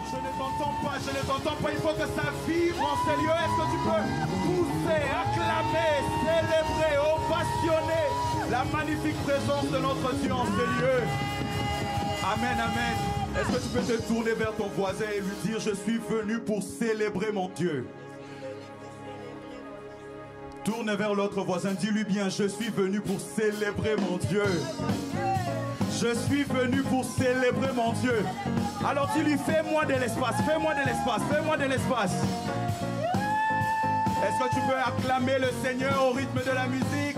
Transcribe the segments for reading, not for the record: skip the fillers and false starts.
Je ne t'entends pas, je ne t'entends pas. Il faut que ça vibre en ces lieux. Est-ce que tu peux pousser, acclamer, célébrer, ovationner la magnifique présence de notre Dieu en ces lieux? Amen, amen. Est-ce que tu peux te tourner vers ton voisin et lui dire: je suis venu pour célébrer mon Dieu? Tourne vers l'autre voisin, dis-lui bien: je suis venu pour célébrer mon Dieu. Je suis venu pour célébrer mon Dieu. Alors dis-lui: fais-moi de l'espace, fais-moi de l'espace, fais-moi de l'espace. Est-ce que tu peux acclamer le Seigneur au rythme de la musique?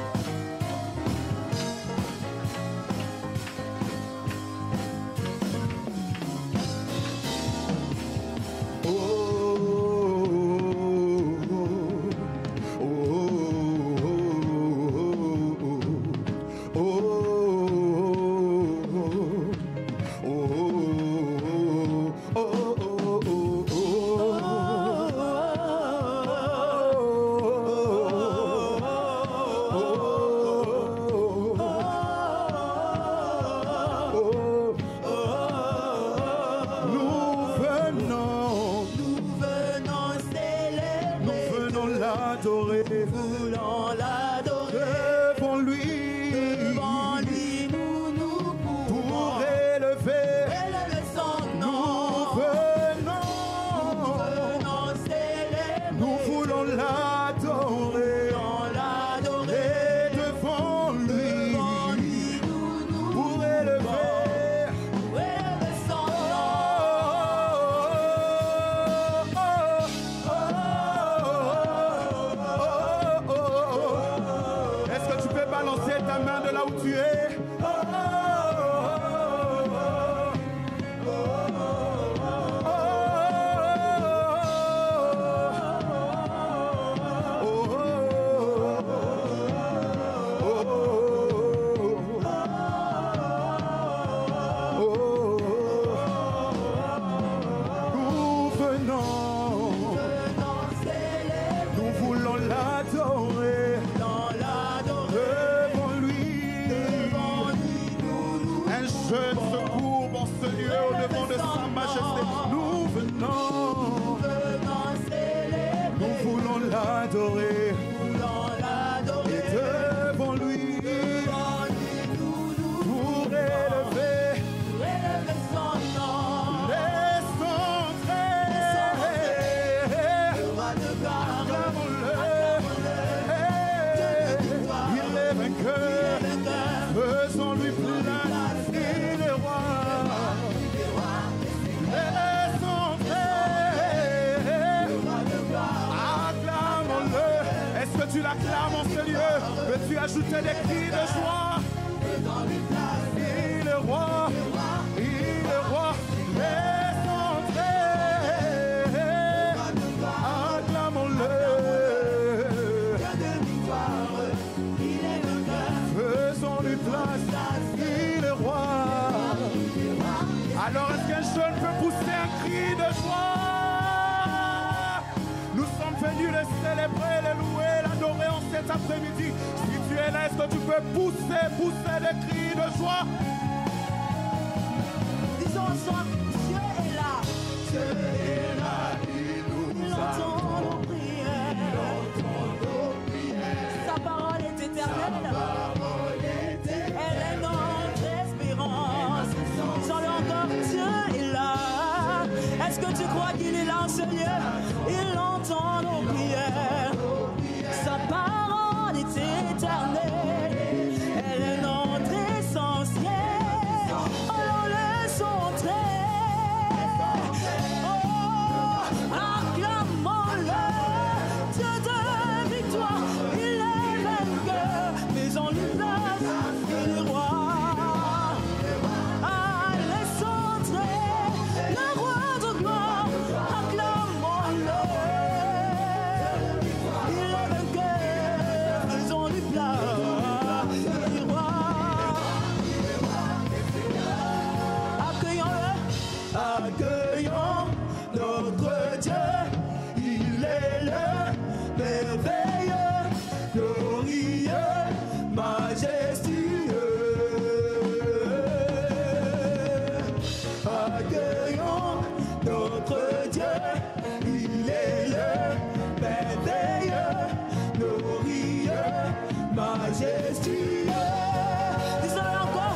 Tu l'acclames en ce lieu, veux-tu ajouter des cris de joie? Il est roi, il est roi, laisse entrer, acclamons-le. Faisons-lui place, il est roi. Alors est-ce qu'un jeune peut pousser un cri de joie? Nous sommes venus le célébrer, le louer, l'adorer en cet après-midi. Si tu es là, est-ce que tu peux pousser des cris de joie? Disons ensemble: Dieu est là. Dieu est là, il nous entend nos prières. Sa parole est éternelle. Elle est notre espérance. Disons-le encore: Dieu est là. Est-ce que tu crois qu'il est là en ce lieu? Il entend nos prières. Sa parole est éternelle. Elle est notre essentiel. Alors laisse entrer. Oh, acclamons-le. Dieu de victoire, il est vainqueur. Mais on lui place, il est roi. Ah, laisse entrer le roi de gloire. Acclamons-le. Il est vainqueur, faisons-lui place. Il est roi. Accueillons-le. Accueillons notre Dieu, il est le merveilleux, glorieux, majestueux. Accueillons notre Dieu, il est le merveilleux, glorieux, majestueux. Disons encore,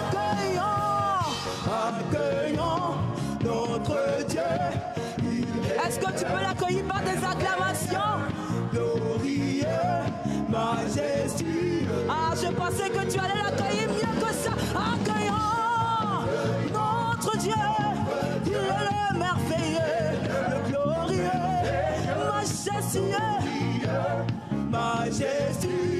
accueillons notre Dieu. Est-ce que tu peux l'accueillir par des acclamations? Glorieux, majestueux. Ah, je pensais que tu allais l'accueillir mieux que ça. Accueillons notre Dieu. Il est le merveilleux, le glorieux, majestueux, majestueux.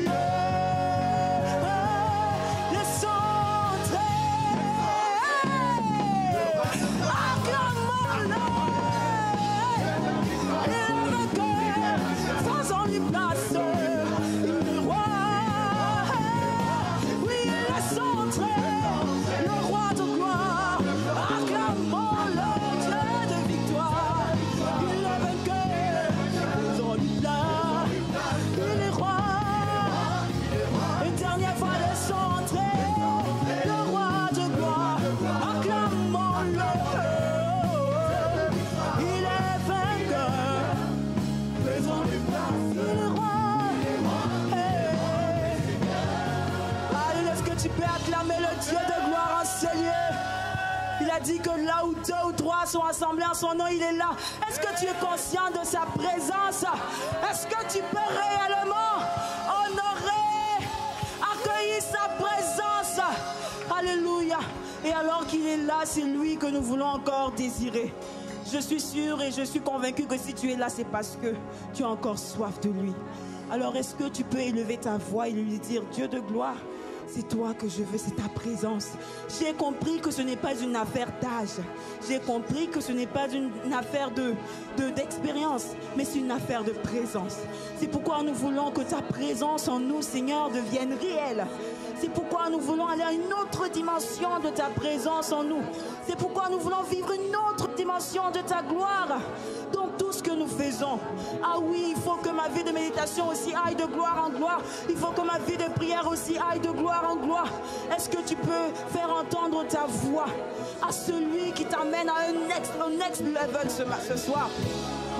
Dit que là où 2 ou 3 sont assemblés en son nom, il est là. Est-ce que tu es conscient de sa présence? Est-ce que tu peux réellement honorer, accueillir sa présence? Alléluia. Et alors qu'il est là, c'est lui que nous voulons encore désirer. Je suis sûre et je suis convaincue que si tu es là, c'est parce que tu as encore soif de lui. Alors est-ce que tu peux élever ta voix et lui dire: Dieu de gloire, c'est toi que je veux, c'est ta présence. J'ai compris que ce n'est pas une affaire d'âge. J'ai compris que ce n'est pas une affaire d'expérience, mais c'est une affaire de présence. C'est pourquoi nous voulons que ta présence en nous, Seigneur, devienne réelle. C'est pourquoi nous voulons aller à une autre dimension de ta présence en nous. C'est pourquoi nous voulons vivre une autre dimension de ta gloire dans tout ce que nous faisons. Ah oui, il faut que ma vie de méditation aussi aille de gloire en gloire. Il faut que ma vie de prière aussi aille de gloire en gloire. Est-ce que tu peux faire entendre ta voix à celui qui t'amène à un next level ce soir? Oh,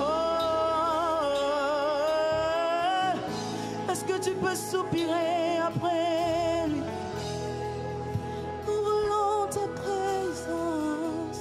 est-ce que tu peux soupirer après lui? Nous voulons ta présence.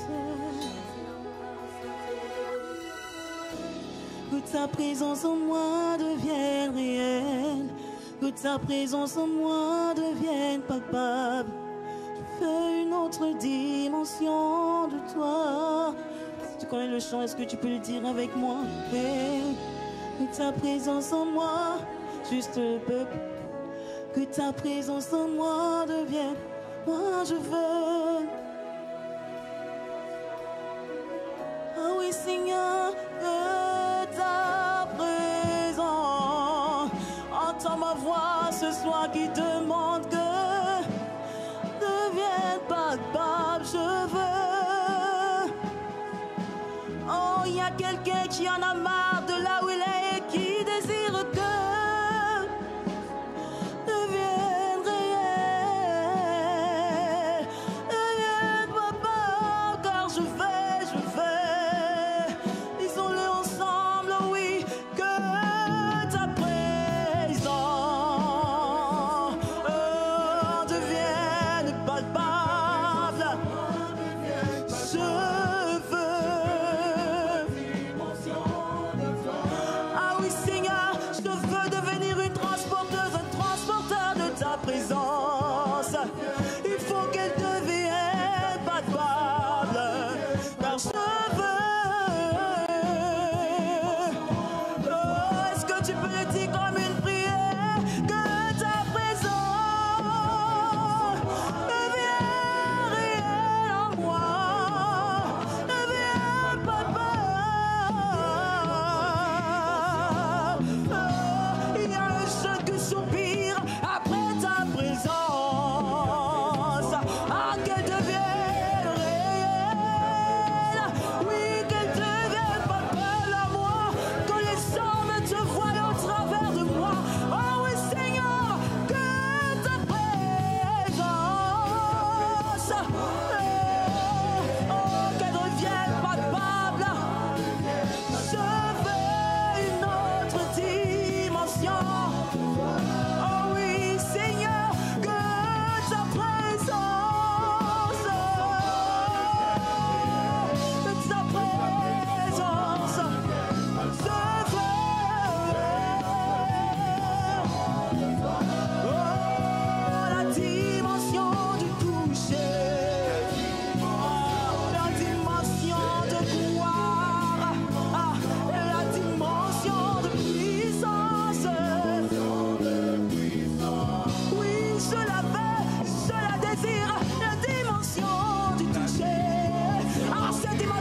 Que ta présence en moi devienne réelle. Que ta présence en moi devienne palpable. Je veux une autre dimension de toi. Si tu connais le chant, est-ce que tu peux le dire avec moi? Que ta présence en moi, juste le peuple. Que ta présence en moi devienne. Moi je veux. Ah oui Seigneur, que ta présence. Entends ma voix ce soir qui demande que devienne palpable. Je veux. Oh, il y a quelqu'un qui en a marre de là où il est et qui désire que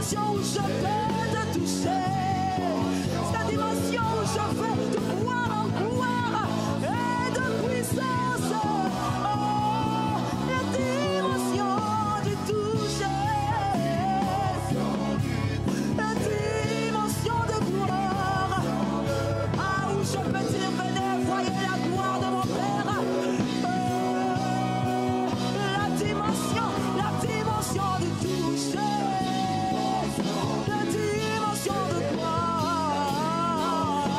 dimension où je peux te toucher. C'est la dimension où je vais de gloire en gloire et de puissance. Oh, la dimension du toucher. La dimension de gloire. Ah, où je peux dire, venez, voyez la gloire de mon Père. La dimension du toucher. La dimension de gloire.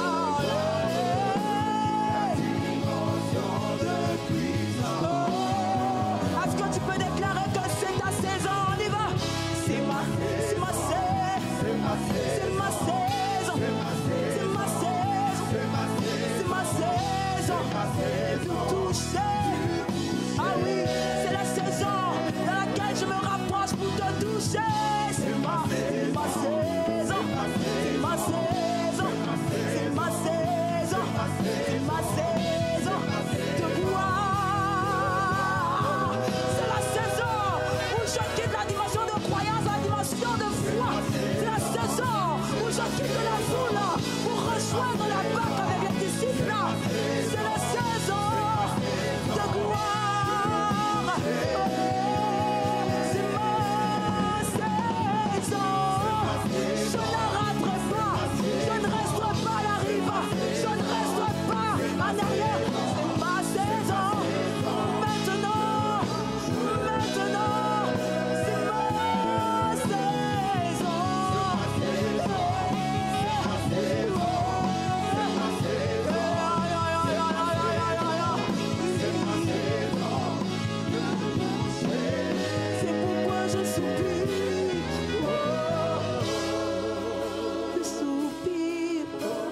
Est-ce que tu peux déclarer que c'est ta saison? On y va. C'est ma saison. C'est ma saison. C'est ma saison. C'est ma saison. De toucher. Ah oui, c'est la saison dans laquelle je me rapproche pour te toucher. C'est ma saison. C'est ma saison. C'est ma saison. C'est ma saison de gloire. C'est la saison où je quitte la dimension de croyance, la dimension de foi. C'est la saison où je quitte la foule pour rejoindre la barque avec les disciples. C'est la saison de gloire. C'est ma saison. Je ne raterai pas. Je ne resterai pas à la rive. Je ne resterai pas en arrière. C'est ma saison. Maintenant. C'est ma saison. C'est pourquoi je soupire. Je soupire.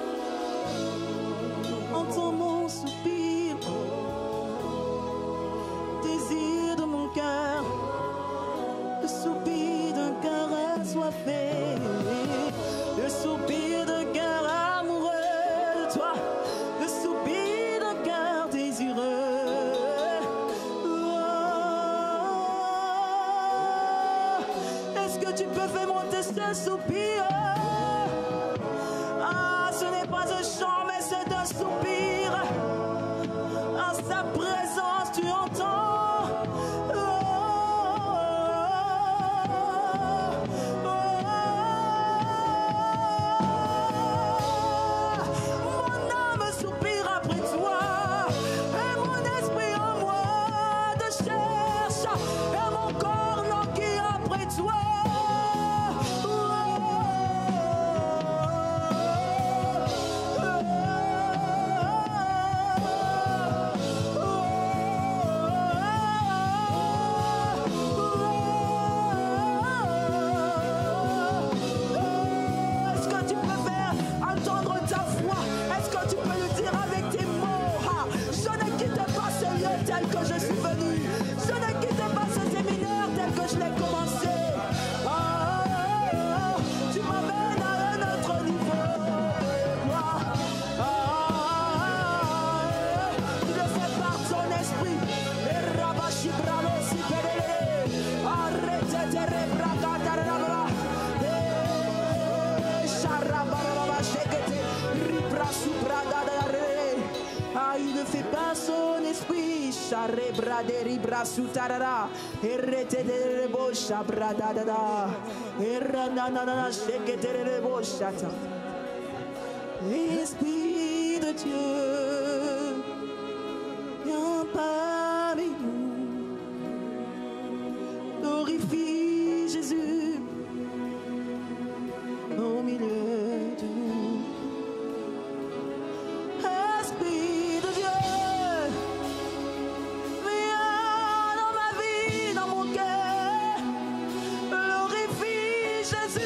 Entends mon soupir. Désir de mon cœur. Le soupir d'un cœur assoiffé. Le soupir d'un cœur amoureux de toi. Le soupir d'un cœur désireux. Est-ce que tu peux faire monter ce soupir? Ah, ce n'est pas un chant, mais c'est un soupir. En sa présence, tu entends. Mon âme soupire après toi, et mon esprit en moi te cherche, et mon corps languit après toi. Est-ce que tu peux faire entendre ta voix? Est-ce que tu peux le dire avec tes mots? Ah, je ne quitte pas ce lieu tel que je suis venu. Je ne quitte pas ce séminaire tel que je l'ai commencé. Tu m'amènes à un autre niveau. Tu le fais par ton esprit. Et rabashi bravo si pédélé. Arrête de rebracatarabla. Ah, il ne fait pas son esprit. Charre braderi brasutarara. Errete de rebosha bradadada. Erranana shekete reboshata. Esprit de Dieu, viens parmi nous. Glorifie Jésus au milieu de nous. Esprit de Dieu, viens dans ma vie, dans mon cœur. Glorifie Jésus.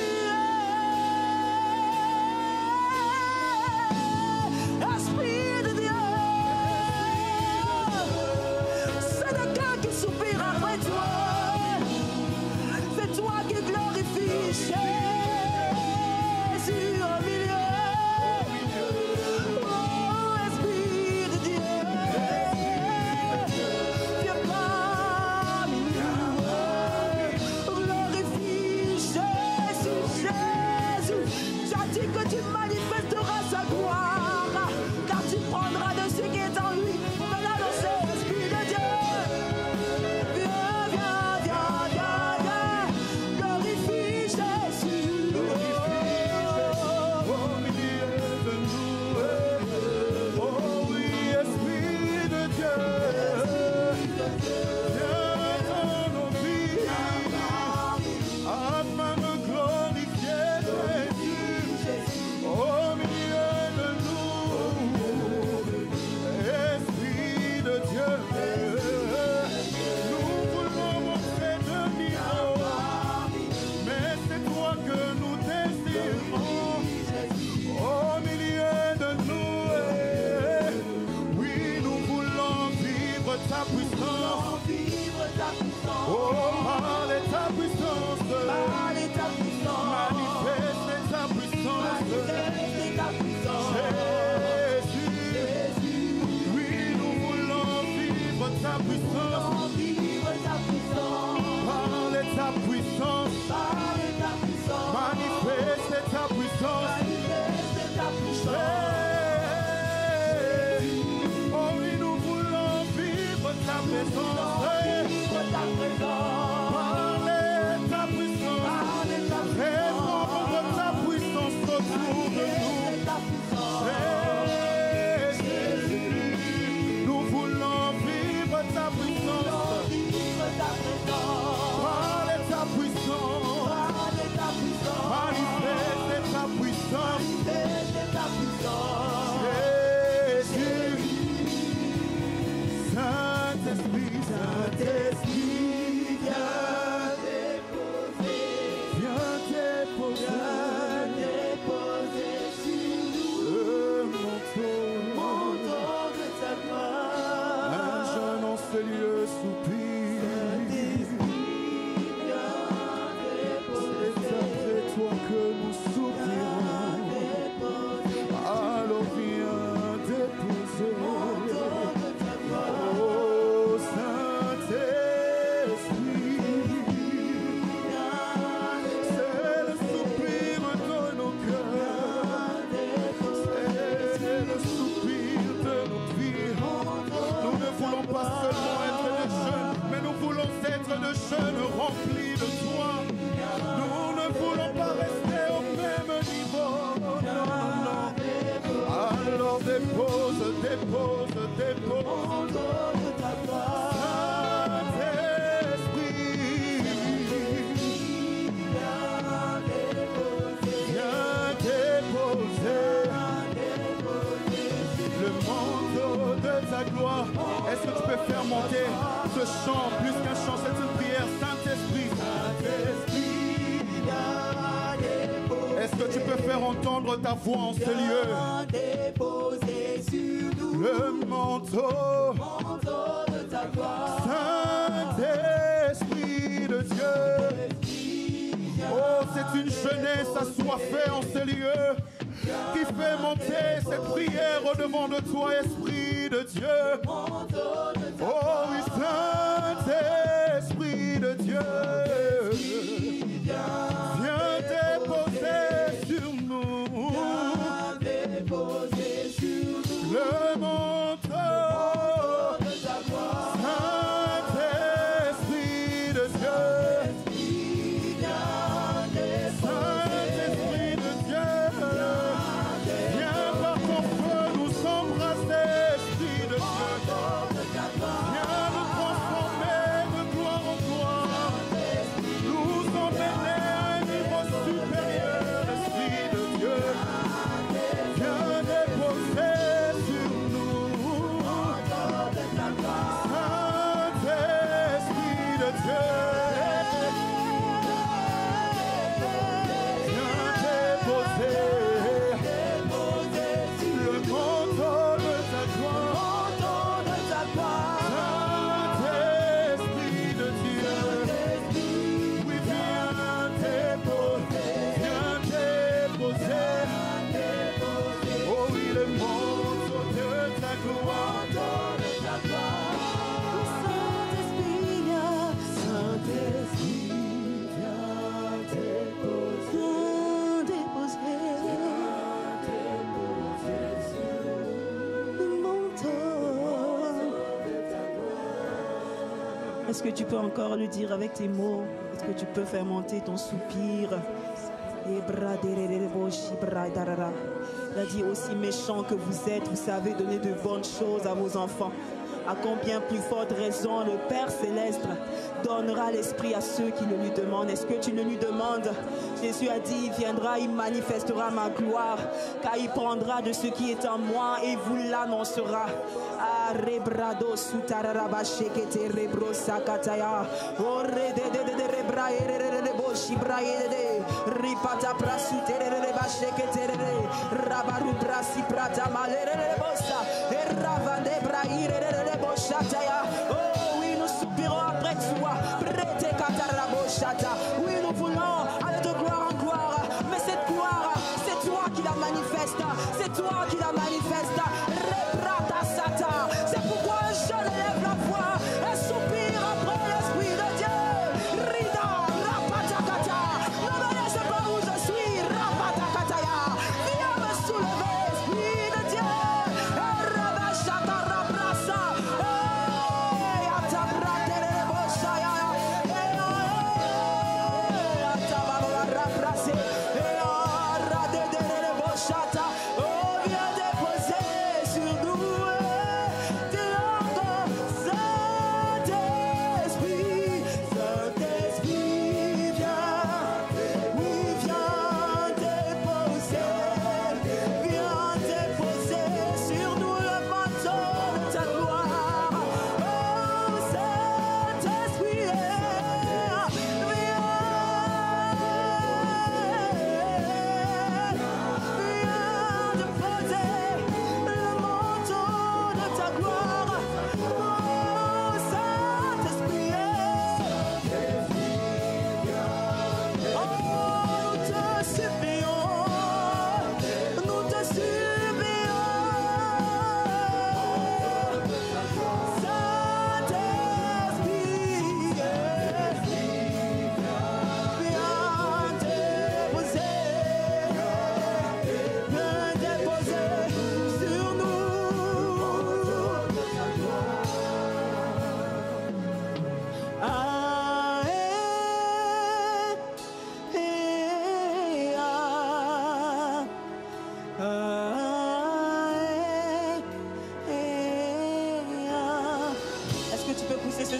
Esprit de Dieu, c'est le cœur qui soupire après toi. C'est toi qui glorifie Jésus au milieu. Oh, Esprit de Dieu, viens parmi nous. Glorifie Jésus. Viens déposer le manteau de ta gloire. Un jeune en ce lieu soupire. C'est après toi que nous soupirons. Alors viens déposer. Oh Saint-Esprit, c'est le soupir de nos cœurs. C'est le soupir de notre vie. Nous ne voulons pas seulement être des jeunes, mais nous voulons être des jeunes remplis de toi. Nous ne voulons pas rester au même niveau. Non, non. Alors dépose. Le manteau de ta gloire. Est-ce que tu peux faire monter ce chant plus qu'un chant? C'est une prière. Saint-Esprit, est-ce que tu peux faire entendre ta voix en ce lieu? Le manteau de ta gloire. Saint-Esprit de Dieu. Oh, c'est une jeunesse assoiffée en ce lieu qui fait monter cette prière au-devant de toi, Esprit de Dieu. Oh oui, Saint-Esprit de Dieu. Viens déposer sur nous le manteau de ta gloire. Saint-Esprit de Dieu. Saint-Esprit de Dieu. Viens par ton feu nous embrasser, Esprit de Dieu. Viens nous transformer de gloire en gloire. Nous emmener à un niveau supérieur, Esprit de Dieu. Viens déposer sur nous. Saint-Esprit de Dieu. Viens déposer le manteau de ta gloire. Saint-Esprit de Dieu. Oui, viens déposer. Oh oui, le manteau de ta gloire. Saint-Esprit, viens déposer le manteau. Est-ce que tu peux encore le dire avec tes mots? Est-ce que tu peux faire monter ton soupir? Il a dit aussi méchant que vous êtes, vous savez donner de bonnes choses à vos enfants. À combien plus forte raison le Père Céleste donnera l'Esprit à ceux qui le lui demandent. Est-ce que tu le lui demandes? Jésus a dit, il viendra, il manifestera ma gloire, car il prendra de ce qui est en moi et vous l'annoncera. Rebrado sutaraba shekete rebro sakataya. Ripata prasute reba shekete rabaru brasi prata malere bossa et ravande braire boshataya. Oh oui, nous soupirons après toi. Prete katarabo shata. Oui, nous voulons aller de gloire en gloire, mais cette gloire, c'est toi qui la manifeste. C'est toi qui la manifeste. Rebrata sata. C'est pourquoi je lève la voix et soupire après l'Esprit de Dieu. Rida, rapatakata. Ne me laisse pas où je suis. Rapatakataya. Viens me soulever, Esprit de Dieu. Rabashata rabrasa. Atabrate reboshaya. Atababa rabrase. Radede reboshata. Oh, viens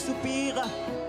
soupir.